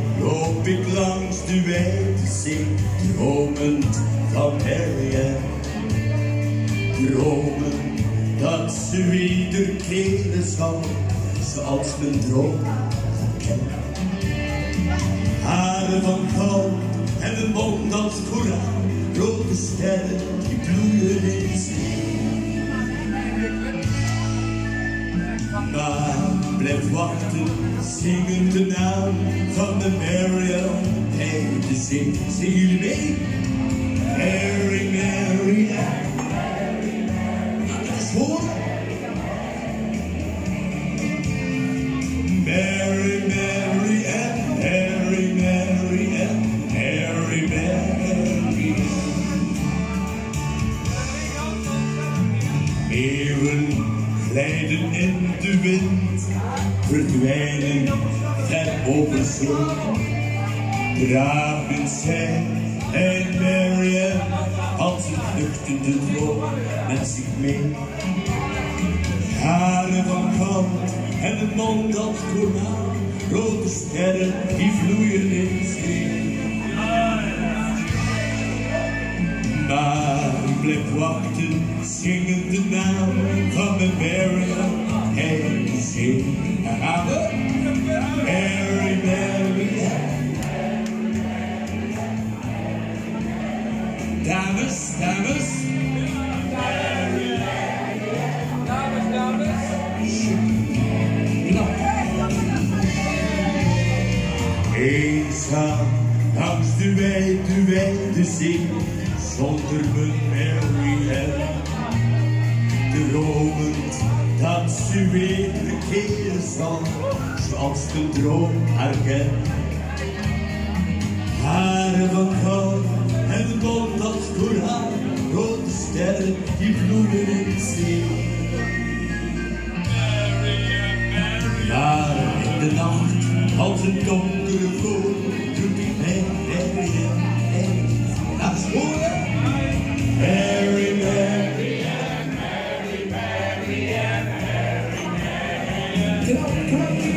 loop ik langs de wijde zee, dromend van Marianne. Dromen dat ze wederkeren zal, zoals mijn droom herkennen. Haren van goud en een mond als koraal, rode sterren die bloeien in zee. Maar blijf wachten, zingend de naam van de Marianne bij de zee. Zingen jullie mee? Mary, Mary, hoor. Mary, Mary, Mary, Mary, Mary, Mary. Meeuwen glijden in de wind, verdwijnen ver over zee. Dragen zij en Marianne als een vluchtende droom met zich mee. Haren van goud en een mond als koraal, rode sterren die vloeien in zee. Maar blijf wachten, zingend de naam van de Marianne bij de zee. Daar gaan we. Mary, Mary, dames, dames. Eenzaam langs de wijde zee, zonder mijn Marianne. Dromend dat ze wederkeren zal, zoals de droom herken. Haren van goud en een mond als koraal, rode sterren die bloeien in zee. Maar in de nacht, als een donkere vloer, doet ik mij Marianne heen. Laat eens horen. Mary, Mary, Mary, Mary, Mary, Mary,